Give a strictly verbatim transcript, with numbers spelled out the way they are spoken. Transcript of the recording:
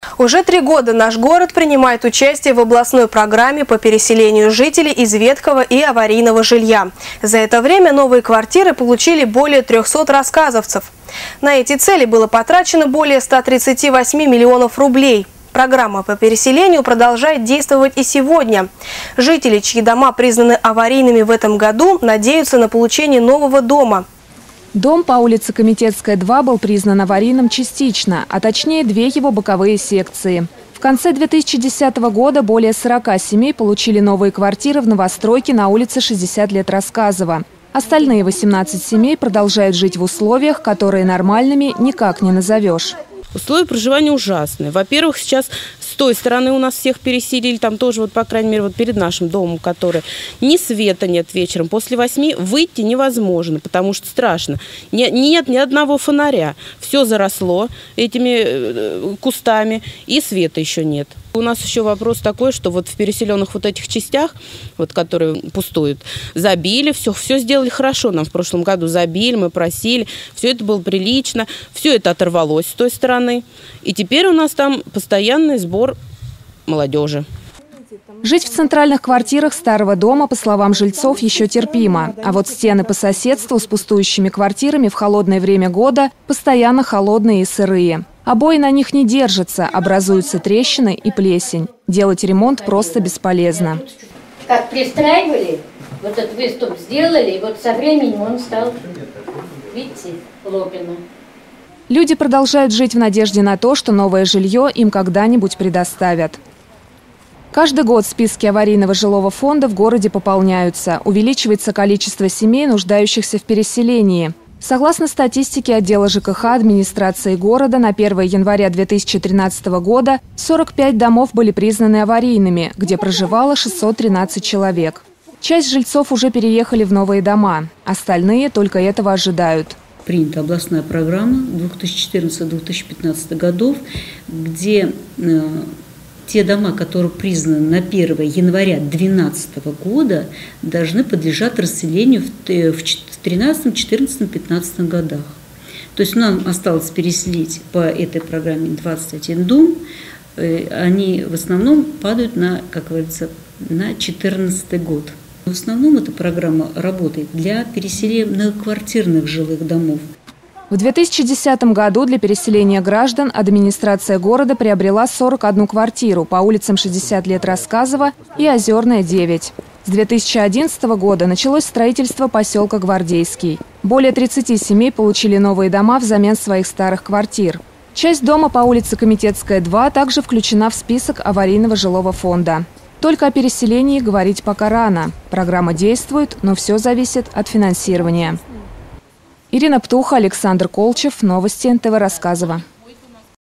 Уже три года наш город принимает участие в областной программе по переселению жителей из ветхого и аварийного жилья. За это время новые квартиры получили более трёхсот рассказовцев. На эти цели было потрачено более ста тридцати восьми миллионов рублей. Программа по переселению продолжает действовать и сегодня. Жители, чьи дома признаны аварийными в этом году, надеются на получение нового дома. Дом по улице Комитетская, два был признан аварийным частично, а точнее две его боковые секции. В конце две тысячи десятого года более сорока семей получили новые квартиры в новостройке на улице шестьдесят лет Рассказова. Остальные восемнадцать семей продолжают жить в условиях, которые нормальными никак не назовешь. Условия проживания ужасные. Во-первых, сейчас с той стороны у нас всех переселили, там тоже, вот, по крайней мере, вот перед нашим домом, который ни света нет вечером. После восьми выйти невозможно, потому что страшно. Не, нет ни одного фонаря. Все заросло этими кустами, и света еще нет. У нас еще вопрос такой, что вот в переселенных вот этих частях, вот, которые пустуют, забили, все, все сделали хорошо. Нам в прошлом году забили, мы просили, все это было прилично, все это оторвалось с той стороны. И теперь у нас там постоянный сбор молодежи. Жить в центральных квартирах старого дома, по словам жильцов, еще терпимо. А вот стены по соседству с пустующими квартирами в холодное время года постоянно холодные и сырые. Обои на них не держатся, образуются трещины и плесень. Делать ремонт просто бесполезно. Как пристраивали, вот этот выступ сделали, и вот со временем он стал, видите, лопина. Люди продолжают жить в надежде на то, что новое жилье им когда-нибудь предоставят. Каждый год списки аварийного жилого фонда в городе пополняются. Увеличивается количество семей, нуждающихся в переселении. Согласно статистике отдела ЖКХ администрации города, на первое января две тысячи тринадцатого года сорок пять домов были признаны аварийными, где проживало шестьсот тринадцать человек. Часть жильцов уже переехали в новые дома, остальные только этого ожидают. Принята областная программа две тысячи четырнадцатого — две тысячи пятнадцатого годов, где э, те дома, которые признаны на первое января две тысячи двенадцатого года, должны подлежать расселению в две тысячи тринадцатом, четырнадцатом, пятнадцатом годах. То есть нам осталось переселить по этой программе двадцать один дом. Они в основном падают на, как говорится, на две тысячи четырнадцатый год. В основном эта программа работает для переселения многоквартирных жилых домов. В две тысячи десятом году для переселения граждан администрация города приобрела сорок одну квартиру по улицам шестьдесят лет Рассказова и Озерная, девять. С две тысячи одиннадцатого года началось строительство поселка Гвардейский. Более тридцати семей получили новые дома взамен своих старых квартир. Часть дома по улице Комитетская, два также включена в список аварийного жилого фонда. Только о переселении говорить пока рано. Программа действует, но все зависит от финансирования. Ирина Птуха, Александр Колчев. Новости эн тэ вэ Рассказова.